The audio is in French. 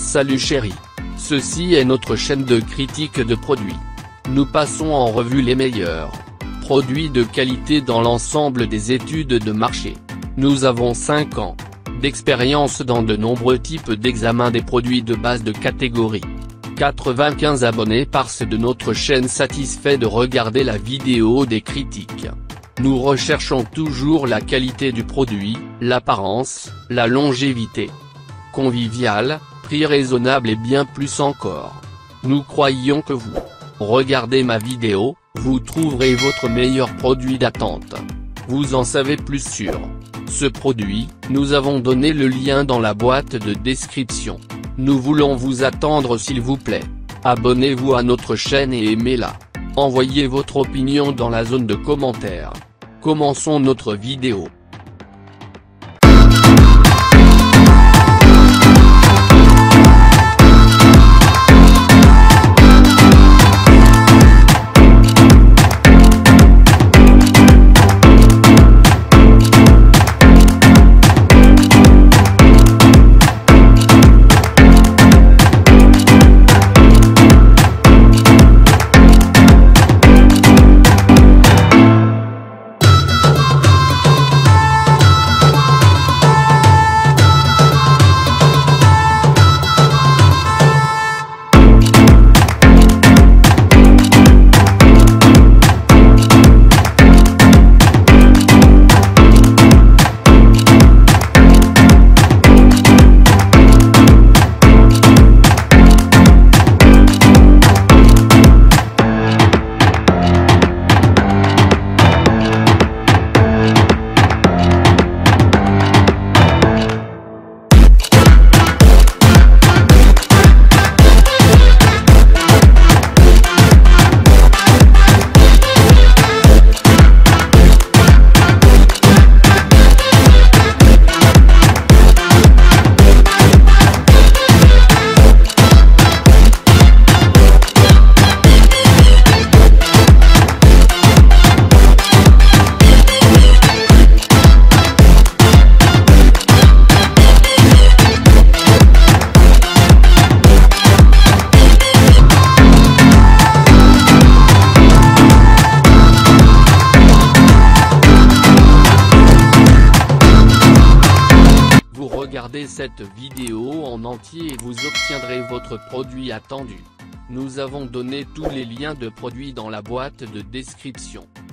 Salut chérie. Ceci est notre chaîne de critique de produits. Nous passons en revue les meilleurs produits de qualité dans l'ensemble des études de marché. Nous avons 5 ans d'expérience dans de nombreux types d'examens des produits de base de catégorie. 95 abonnés par de notre chaîne satisfait de regarder la vidéo des critiques. Nous recherchons toujours la qualité du produit, l'apparence, la longévité conviviale, prix raisonnable et bien plus encore. Nous croyons que vous regardez ma vidéo, vous trouverez votre meilleur produit d'attente. Vous en savez plus sur ce produit, nous avons donné le lien dans la boîte de description. Nous voulons vous attendre s'il vous plaît. Abonnez-vous à notre chaîne et aimez-la. Envoyez votre opinion dans la zone de commentaires. Commençons notre vidéo. Regardez cette vidéo en entier et vous obtiendrez votre produit attendu. Nous avons donné tous les liens de produits dans la boîte de description.